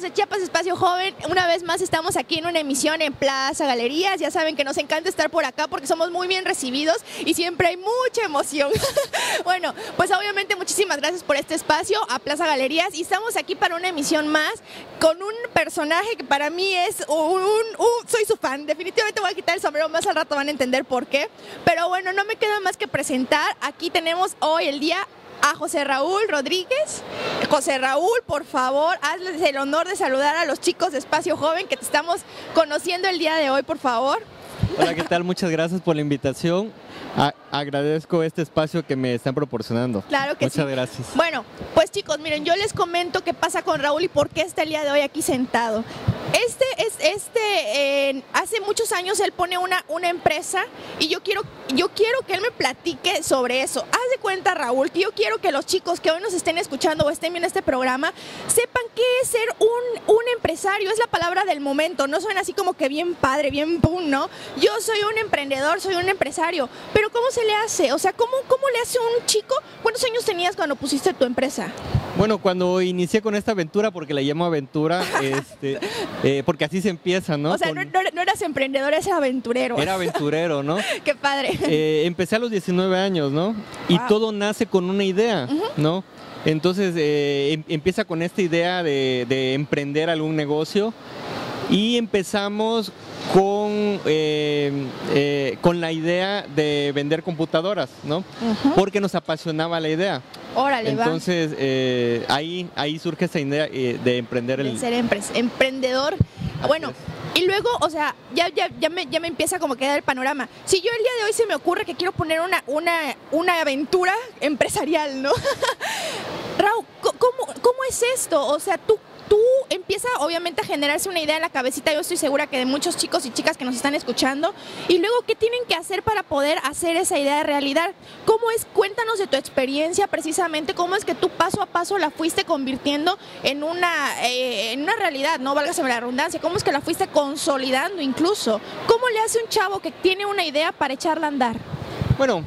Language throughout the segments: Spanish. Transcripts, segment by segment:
de Chiapas Espacio Joven, una vez más estamos aquí en una emisión en Plaza Galerías. Ya saben que nos encanta estar por acá porque somos muy bien recibidos y siempre hay mucha emoción. Bueno, pues obviamente muchísimas gracias por este espacio a Plaza Galerías y estamos aquí para una emisión más con un personaje que para mí es soy su fan. Definitivamente voy a quitar el sombrero, más al rato van a entender por qué. Pero bueno, no me queda más que presentar. Aquí tenemos hoy el día a José Raúl Rodríguez. José Raúl, por favor, hazles el honor de saludar a los chicos de Espacio Joven que te estamos conociendo el día de hoy, por favor. Hola, ¿qué tal? Muchas gracias por la invitación. Agradezco este espacio que me están proporcionando. Claro que sí. Muchas gracias. Bueno, pues chicos, miren, yo les comento qué pasa con Raúl y por qué está el día de hoy aquí sentado. Hace muchos años él pone una empresa y yo quiero que él me platique sobre eso. Haz de cuenta, Raúl, que yo quiero que los chicos que hoy nos estén escuchando o estén viendo este programa sepan qué es ser un empresario. Es la palabra del momento, no suena así como que bien padre, bien boom, ¿no? Yo soy un emprendedor, soy un empresario, pero ¿cómo se le hace? O sea, ¿cómo le hace un chico? ¿Cuántos años tenías cuando pusiste tu empresa? Bueno, cuando inicié con esta aventura, porque la llamo aventura, porque así se empieza, ¿no? O sea, no eras emprendedor, eras aventurero. Era aventurero, ¿no? Qué padre. Empecé a los 19 años, ¿no? Y todo nace con una idea, ¿no? Entonces empieza con esta idea de emprender algún negocio y empezamos con la idea de vender computadoras, ¿no? Porque nos apasionaba la idea. Órale, entonces ahí surge esa idea de emprender. De ser emprendedor. Bueno, y luego, o sea, ya me empieza como a quedar el panorama. Si yo el día de hoy se me ocurre que quiero poner una aventura empresarial, ¿no? Raúl, ¿cómo es esto? O sea, tú empieza obviamente a generarse una idea en la cabecita, yo estoy segura que de muchos chicos y chicas que nos están escuchando, y luego, ¿qué tienen que hacer para poder hacer esa idea de realidad? ¿Cómo es? Cuéntanos de tu experiencia precisamente, cómo es que tú paso a paso la fuiste convirtiendo en una realidad, no válgase la redundancia, cómo es que la fuiste consolidando incluso. ¿Cómo le hace un chavo que tiene una idea para echarla a andar? Bueno,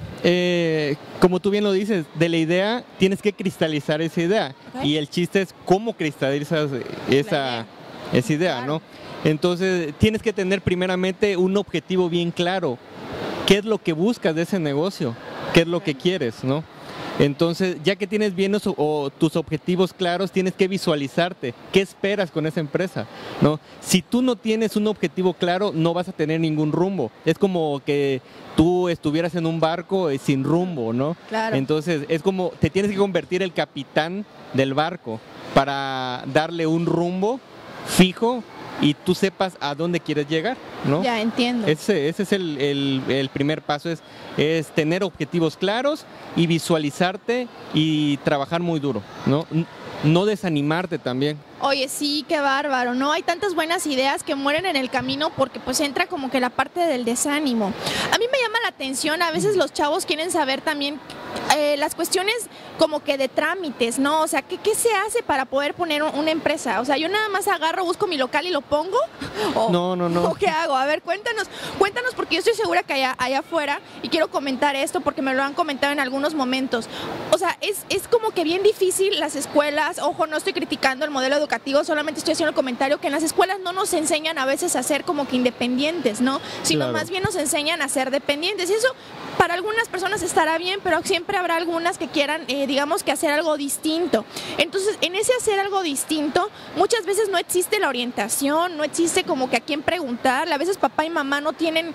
como tú bien lo dices, de la idea tienes que cristalizar esa idea. Y el chiste es cómo cristalizas esa idea, claro, ¿no? Entonces tienes que tener primeramente un objetivo bien claro. ¿Qué es lo que buscas de ese negocio? ¿Qué es lo que quieres, no? Entonces, ya que tienes bien tus objetivos claros, tienes que visualizarte. ¿Qué esperas con esa empresa? ¿No? Si tú no tienes un objetivo claro, no vas a tener ningún rumbo. Es como que tú estuvieras en un barco sin rumbo, ¿no? Claro. Entonces, es como te tienes que convertir el capitán del barco para darle un rumbo fijo y tú sepas a dónde quieres llegar, ¿no? Ya, entiendo. Ese es el primer paso, es tener objetivos claros y visualizarte y trabajar muy duro, ¿no? No desanimarte también. Oye, sí, qué bárbaro, ¿no? Hay tantas buenas ideas que mueren en el camino porque pues entra como que la parte del desánimo. A mí me llama la atención, a veces los chavos quieren saber también las cuestiones como que de trámites, ¿no? O sea, ¿qué se hace para poder poner una empresa? O sea, yo nada más agarro, busco mi local y lo pongo. No. ¿O qué hago? A ver, cuéntanos porque yo estoy segura que allá afuera, y quiero comentar esto porque me lo han comentado en algunos momentos. O sea, es como que bien difícil las escuelas, ojo, no estoy criticando el modelo educativo, solamente estoy haciendo el comentario que en las escuelas no nos enseñan a veces a ser como que independientes, ¿no? Sino claro, más bien nos enseñan a ser dependientes. Y eso para algunas personas estará bien, pero siempre habrá algunas que quieran, digamos, que hacer algo distinto. Entonces, en ese hacer algo distinto, muchas veces no existe la orientación, no existe como que a quién preguntar. A veces papá y mamá no tienen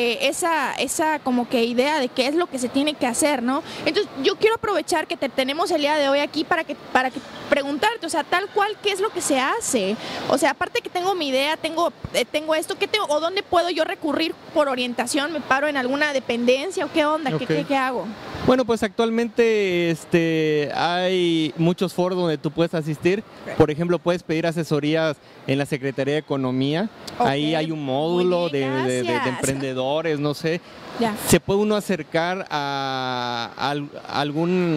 esa como que idea de qué es lo que se tiene que hacer, ¿no? Entonces, yo quiero aprovechar que te tenemos el día de hoy aquí para que preguntarte, o sea, tal cual, ¿qué es lo que se hace? O sea, aparte que tengo mi idea, tengo esto, ¿qué tengo o dónde puedo yo recurrir por orientación? ¿Me paro en alguna dependencia o qué onda? Okay. ¿Qué hago? Bueno, pues actualmente hay muchos foros donde tú puedes asistir. Por ejemplo, puedes pedir asesorías en la Secretaría de Economía. Okay. Ahí hay un módulo de emprendedores, no sé. Ya. Se puede uno acercar a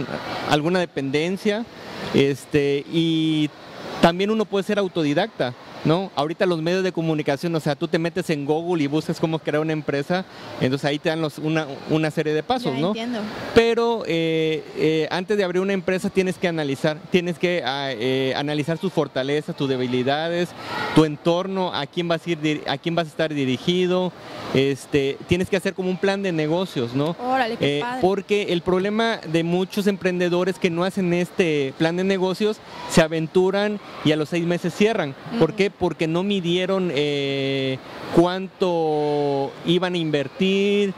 alguna dependencia y también uno puede ser autodidacta. ¿no? Ahorita los medios de comunicación, o sea, tú te metes en Google y buscas cómo crear una empresa, entonces ahí te dan una serie de pasos, Ya ¿no? entiendo. Pero antes de abrir una empresa tienes que analizar sus fortalezas, tus debilidades, tu entorno, a quién vas a estar dirigido, tienes que hacer como un plan de negocios, ¿no? Órale, qué padre. Porque el problema de muchos emprendedores que no hacen este plan de negocios, se aventuran y a los 6 meses cierran. ¿Por qué? Porque no midieron cuánto iban a invertir,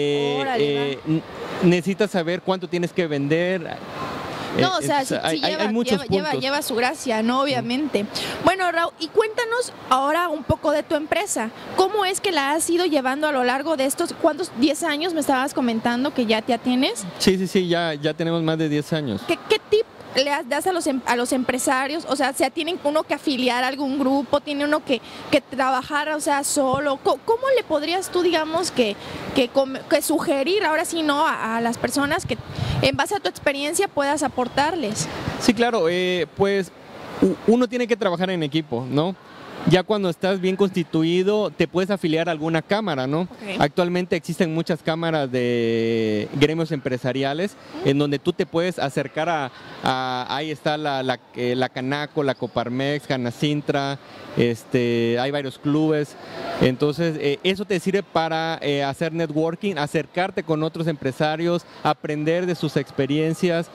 necesitas saber cuánto tienes que vender. No, o sea, hay muchos puntos. Lleva su gracia, ¿no? Obviamente. Bueno, Raúl, y cuéntanos ahora un poco de tu empresa. ¿Cómo es que la has ido llevando a lo largo de estos, cuántos, 10 años me estabas comentando que ya tienes? Sí, ya tenemos más de 10 años. ¿Qué tip le das a los empresarios? O sea, ¿tienen uno que afiliar a algún grupo? ¿Tiene uno que trabajar, o sea, solo? ¿Cómo le podrías tú, digamos, que sugerir, ahora sí, no, a las personas que en base a tu experiencia puedas aportarles? Sí, claro, pues uno tiene que trabajar en equipo, ¿no? Ya cuando estás bien constituido, te puedes afiliar a alguna cámara, ¿no? Okay. Actualmente existen muchas cámaras de gremios empresariales en donde tú te puedes acercar ahí está la Canaco, la Coparmex, Canacintra, hay varios clubes. Entonces, eso te sirve para hacer networking, acercarte con otros empresarios, aprender de sus experiencias.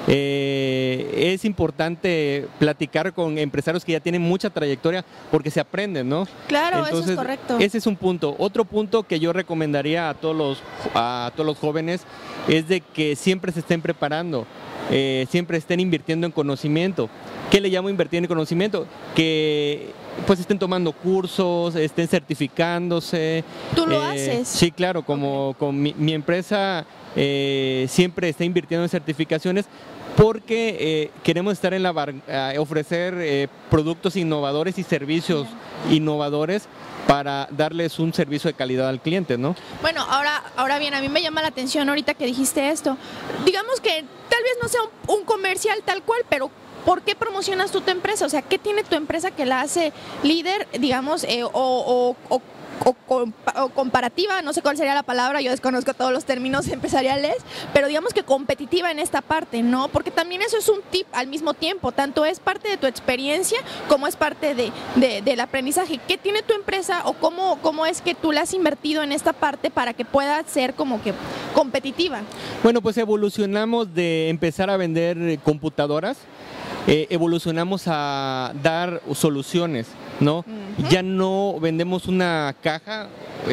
Es importante platicar con empresarios que ya tienen mucha trayectoria porque se aprenden, ¿no? Claro, entonces, eso es correcto. Ese es un punto. Otro punto que yo recomendaría a todos los jóvenes es de que siempre se estén preparando, siempre estén invirtiendo en conocimiento. ¿Qué le llamo invertir en conocimiento? Que pues estén tomando cursos, estén certificándose. ¿Tú lo haces? Sí, claro, como con mi empresa siempre está invirtiendo en certificaciones porque queremos estar en ofrecer productos innovadores y servicios innovadores para darles un servicio de calidad al cliente, ¿no? Bueno, ahora bien, a mí me llama la atención ahorita que dijiste esto. Digamos que tal vez no sea un comercial tal cual, pero ¿por qué promocionas tú tu empresa? O sea, ¿qué tiene tu empresa que la hace líder, digamos, o comparativa? No sé cuál sería la palabra, yo desconozco todos los términos empresariales, pero digamos que competitiva en esta parte, ¿no? Porque también eso es un tip al mismo tiempo, tanto es parte de tu experiencia como es parte del aprendizaje. ¿Qué tiene tu empresa o cómo es que tú la has invertido en esta parte para que pueda ser como que competitiva? Bueno, pues evolucionamos de empezar a vender computadoras, evolucionamos a dar soluciones, ¿no? Ya no vendemos una caja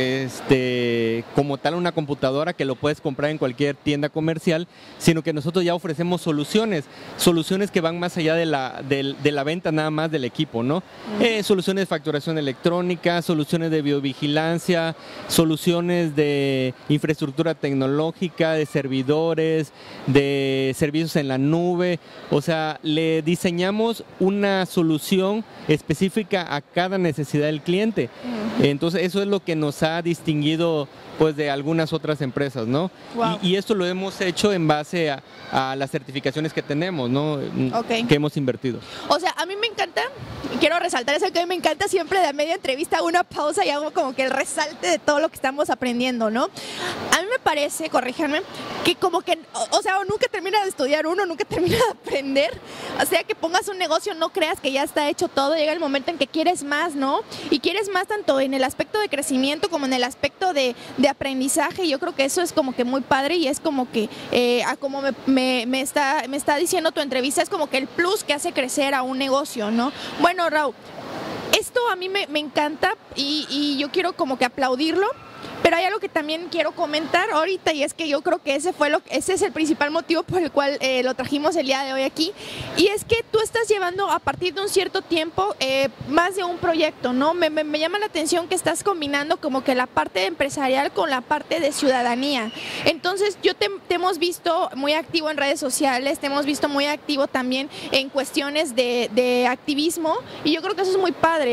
como tal, una computadora que lo puedes comprar en cualquier tienda comercial, sino que nosotros ya ofrecemos soluciones que van más allá de la venta nada más del equipo, ¿no? Soluciones de facturación electrónica, soluciones de biovigilancia, soluciones de infraestructura tecnológica, de servidores, de servicios en la nube. O sea, le diseñamos una solución específica a cada necesidad del cliente. Entonces, eso es lo que nos ha distinguido pues de algunas otras empresas, ¿no? Wow. Y esto lo hemos hecho en base a las certificaciones que tenemos, ¿no? Okay. Que hemos invertido. O sea, a mí me encanta, quiero resaltar eso, que a mí me encanta siempre de a media entrevista hago una pausa y hago como que el resalte de todo lo que estamos aprendiendo, ¿no? A mí me parece, corríjanme, que como que, o sea, nunca termina de estudiar uno, nunca termina de aprender. O sea, que pongas un negocio, no creas que ya está hecho todo, llega el momento en que quieres más, ¿no? Y quieres más tanto en el aspecto de crecimiento como en el aspecto de aprendizaje. Yo creo que eso es como que muy padre y es como que, como me está diciendo tu entrevista, es como que el plus que hace crecer a un negocio, ¿no? Bueno, Raúl, esto a mí me encanta y yo quiero como que aplaudirlo. Pero hay algo que también quiero comentar ahorita y es que yo creo que ese es el principal motivo por el cual lo trajimos el día de hoy aquí, y es que tú estás llevando a partir de un cierto tiempo más de un proyecto, ¿no? Me llama la atención que estás combinando como que la parte empresarial con la parte de ciudadanía. Entonces te hemos visto muy activo en redes sociales, te hemos visto muy activo también en cuestiones de activismo y yo creo que eso es muy padre, ¿no?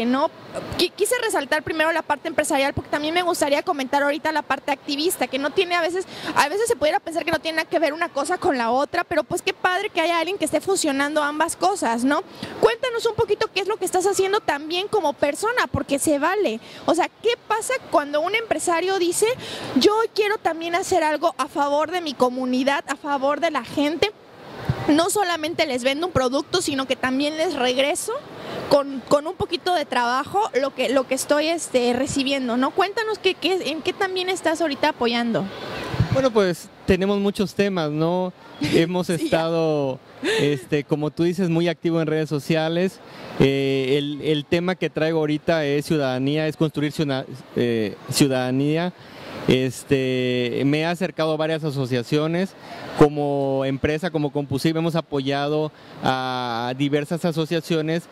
quise resaltar primero la parte empresarial porque también me gustaría comentar ahorita la parte activista, que no tiene a veces se pudiera pensar que no tiene nada que ver una cosa con la otra, pero pues qué padre que haya alguien que esté fusionando ambas cosas, ¿no? Cuéntanos un poquito qué es lo que estás haciendo también como persona, porque se vale. O sea, ¿qué pasa cuando un empresario dice, yo quiero también hacer algo a favor de mi comunidad, a favor de la gente? No solamente les vendo un producto, sino que también les regreso con un poquito de trabajo lo que estoy recibiendo, ¿no? Cuéntanos en qué también estás ahorita apoyando. Bueno, pues tenemos muchos temas, ¿no? Hemos estado, como tú dices, muy activo en redes sociales. El tema que traigo ahorita es ciudadanía, es construir ciudadanía. Me he acercado a varias asociaciones. Como empresa, como Compusive, hemos apoyado a diversas asociaciones,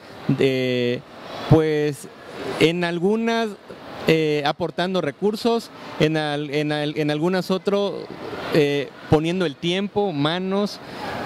pues en algunas aportando recursos, en algunas otras poniendo el tiempo, manos.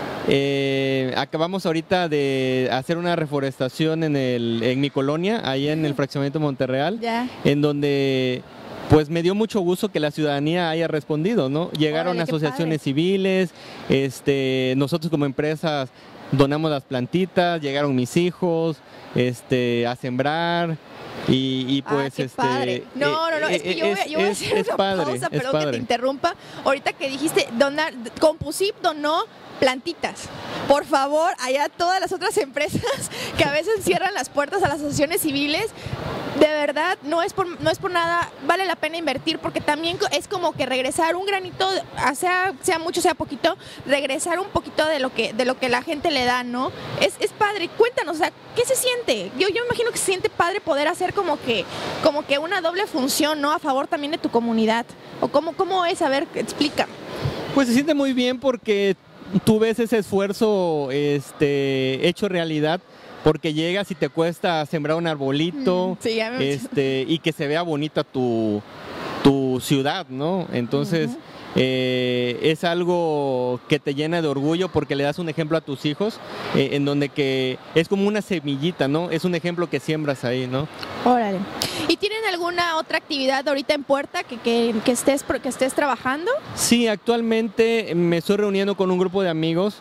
Acabamos ahorita de hacer una reforestación en mi colonia, ahí en el fraccionamiento Monterreal, en donde pues me dio mucho gusto que la ciudadanía haya respondido, ¿no? Llegaron asociaciones civiles, nosotros como empresas donamos las plantitas, llegaron mis hijos, a sembrar y pues padre. No, es que yo voy a hacer una pausa, perdón que te interrumpa. Ahorita que dijiste donar, Compusive donó plantitas. Por favor, allá todas las otras empresas que a veces cierran las puertas a las asociaciones civiles, de verdad, no es por nada, vale la pena invertir, porque también es como que regresar un granito, sea mucho, sea poquito, regresar un poquito de lo que la gente le da, ¿no? Es padre. Cuéntanos, o sea, ¿qué se siente? Yo imagino que se siente padre poder hacer como que una doble función, ¿no? A favor también de tu comunidad. ¿O cómo es? A ver, explica. Pues se siente muy bien porque tú ves ese esfuerzo hecho realidad, porque llegas y te cuesta sembrar un arbolito, y que se vea bonita tu ciudad, ¿no? Entonces, es algo que te llena de orgullo porque le das un ejemplo a tus hijos, en donde que es como una semillita, ¿no? Es un ejemplo que siembras ahí, ¿no? Órale. ¿Y tienen alguna otra actividad ahorita en puerta que estés trabajando? Sí, actualmente me estoy reuniendo con un grupo de amigos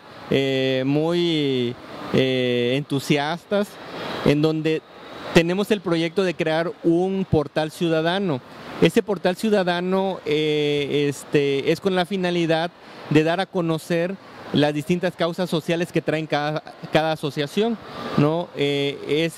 muy entusiastas, en donde tenemos el proyecto de crear un portal ciudadano. Este portal ciudadano es con la finalidad de dar a conocer las distintas causas sociales que traen cada asociación, ¿no? Es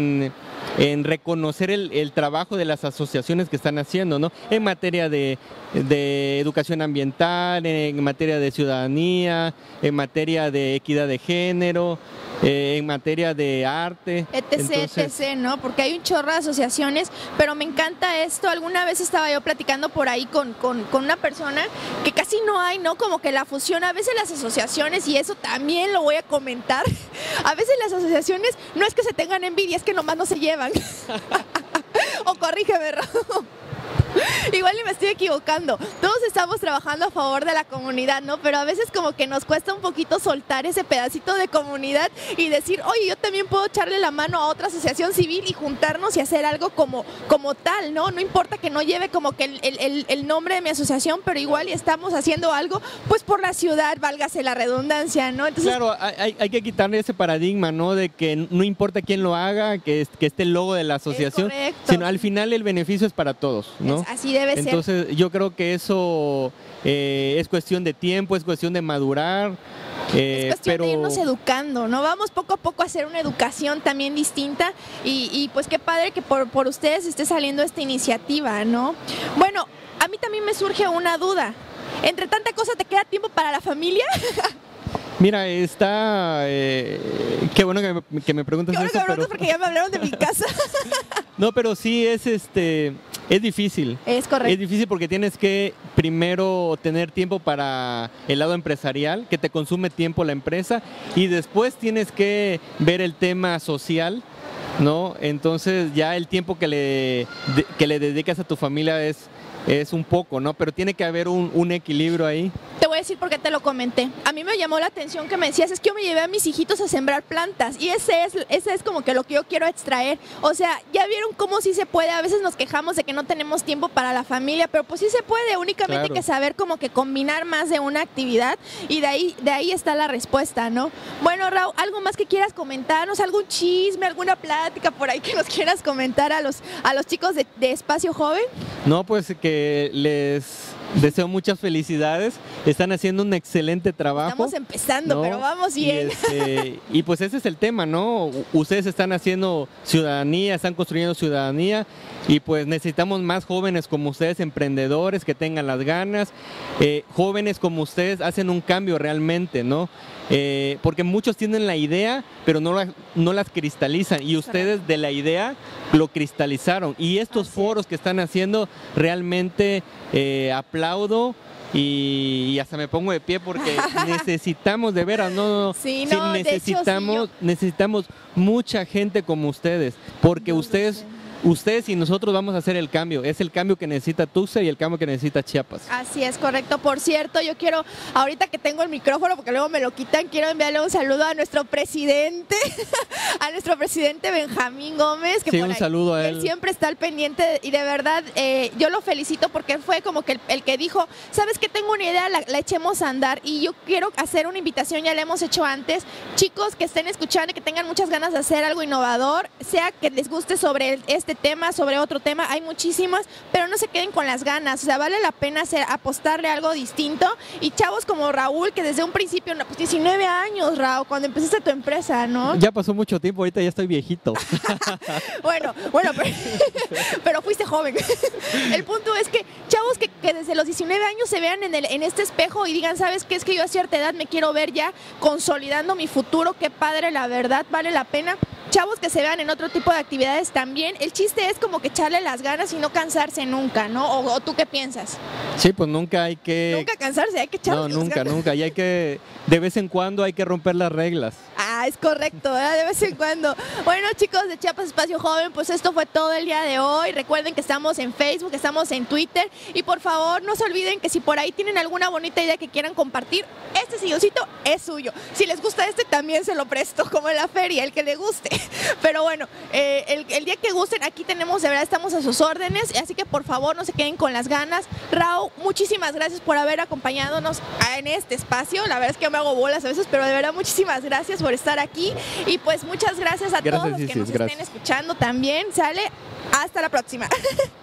en reconocer el trabajo de las asociaciones que están haciendo, ¿no? En materia de educación ambiental, en materia de ciudadanía, en materia de equidad de género, en materia de arte, etc, ¿no? Porque hay un chorro de asociaciones, pero me encanta esto. Alguna vez estaba yo platicando por ahí con una persona que casi no hay, ¿no? Como que la fusión, a veces las asociaciones, y eso también lo voy a comentar, a veces las asociaciones no es que se tengan envidia, es que nomás no se llevan. O corrígeme, Raúl. Igual y me estoy equivocando. Todos estamos trabajando a favor de la comunidad, ¿no? Pero a veces como que nos cuesta un poquito soltar ese pedacito de comunidad y decir, oye, yo también puedo echarle la mano a otra asociación civil y juntarnos y hacer algo como tal, ¿no? No importa que no lleve como que el nombre de mi asociación, pero igual y estamos haciendo algo, pues por la ciudad, válgase la redundancia, ¿no? Entonces, claro, hay que quitarle ese paradigma, ¿no? De que no importa quién lo haga, que esté el logo de la asociación, sino al final el beneficio es para todos, ¿no? Así debe ser. Entonces yo creo que eso es cuestión de tiempo, es cuestión de madurar. Es cuestión de irnos educando, ¿no? Vamos poco a poco a hacer una educación también distinta y pues qué padre que por ustedes esté saliendo esta iniciativa, ¿no? Bueno, a mí también me surge una duda. Entre tanta cosa, ¿te queda tiempo para la familia? Mira, qué bueno que me preguntas eso. Pero porque ya me hablaron de mi casa. No, pero sí es difícil. Es correcto. Es difícil porque tienes que primero tener tiempo para el lado empresarial, que te consume tiempo la empresa, y después tienes que ver el tema social, ¿no? Entonces ya el tiempo que le dedicas a tu familia es un poco, ¿no? Pero tiene que haber un equilibrio ahí. Te voy a decir por qué te lo comenté. A mí me llamó la atención que me decías, es que yo me llevé a mis hijitos a sembrar plantas y ese es como que lo que yo quiero extraer. O sea, ya vieron cómo sí se puede. A veces nos quejamos de que no tenemos tiempo para la familia, pero pues sí se puede. Únicamente hay que saber como que combinar más de una actividad y de ahí está la respuesta, ¿no? Bueno, Raúl, ¿algo más que quieras comentarnos? ¿Algún chisme, alguna plática por ahí que nos quieras comentar a los chicos de Espacio Joven? No, pues que les deseo muchas felicidades. Están haciendo un excelente trabajo. Estamos empezando, ¿no? Pero vamos bien. Y pues ese es el tema, ¿no? Ustedes están haciendo ciudadanía, están construyendo ciudadanía y pues necesitamos más jóvenes como ustedes, emprendedores que tengan las ganas. Jóvenes como ustedes hacen un cambio realmente, ¿no? Porque muchos tienen la idea, pero no las cristalizan y ustedes de la idea lo cristalizaron. Y estos foros que están haciendo realmente aplaudo y hasta me pongo de pie porque necesitamos de veras, necesitamos mucha gente como ustedes, porque ustedes y nosotros vamos a hacer el cambio. Es el cambio que necesita Tuxtla y el cambio que necesita Chiapas. Así es, correcto. Por cierto, yo quiero, ahorita que tengo el micrófono, porque luego me lo quitan, quiero enviarle un saludo a nuestro presidente, Benjamín Gómez. Que sí, un saludo a él. Él siempre está al pendiente y de verdad yo lo felicito porque fue como que el que dijo, ¿sabes qué? Tengo una idea, la echemos a andar y yo quiero hacer una invitación, ya la hemos hecho antes. Chicos que estén escuchando y que tengan muchas ganas de hacer algo innovador, sea que les guste sobre este tema, sobre otro tema, hay muchísimas, pero no se queden con las ganas, o sea, vale la pena apostarle a algo distinto y chavos como Raúl, que desde un principio, pues 19 años, Raúl, cuando empezaste tu empresa, ¿no? Ya pasó mucho tiempo, ahorita ya estoy viejito. bueno, pero fuiste joven. El punto es que chavos que desde los 19 años se vean en este espejo y digan, ¿sabes qué? Es que yo a cierta edad me quiero ver ya consolidando mi futuro, qué padre, la verdad, vale la pena. Chavos que se vean en otro tipo de actividades también. El chiste es como que echarle las ganas y no cansarse nunca, ¿no? ¿O tú qué piensas? Sí, pues nunca hay que... Nunca cansarse, hay que echarle las ganas. Nunca. Y hay que, de vez en cuando hay que romper las reglas. Ah, es correcto, ¿verdad? De vez en cuando. Bueno, chicos de Chiapas Espacio Joven, pues esto fue todo el día de hoy. Recuerden que estamos en Facebook, estamos en Twitter. Y por favor, no se olviden que si por ahí tienen alguna bonita idea que quieran compartir, este silloncito es suyo. Si les gusta también se lo presto, como en la feria, el que le guste. Pero bueno, el día que gusten, aquí tenemos, de verdad, estamos a sus órdenes. Así que por favor, no se queden con las ganas. Raúl, muchísimas gracias por haber acompañándonos en este espacio. La verdad es que yo me hago bolas a veces, pero de verdad, muchísimas gracias por estar aquí. Y pues muchas gracias a todos los que nos estén escuchando también. ¿Sale? Hasta la próxima.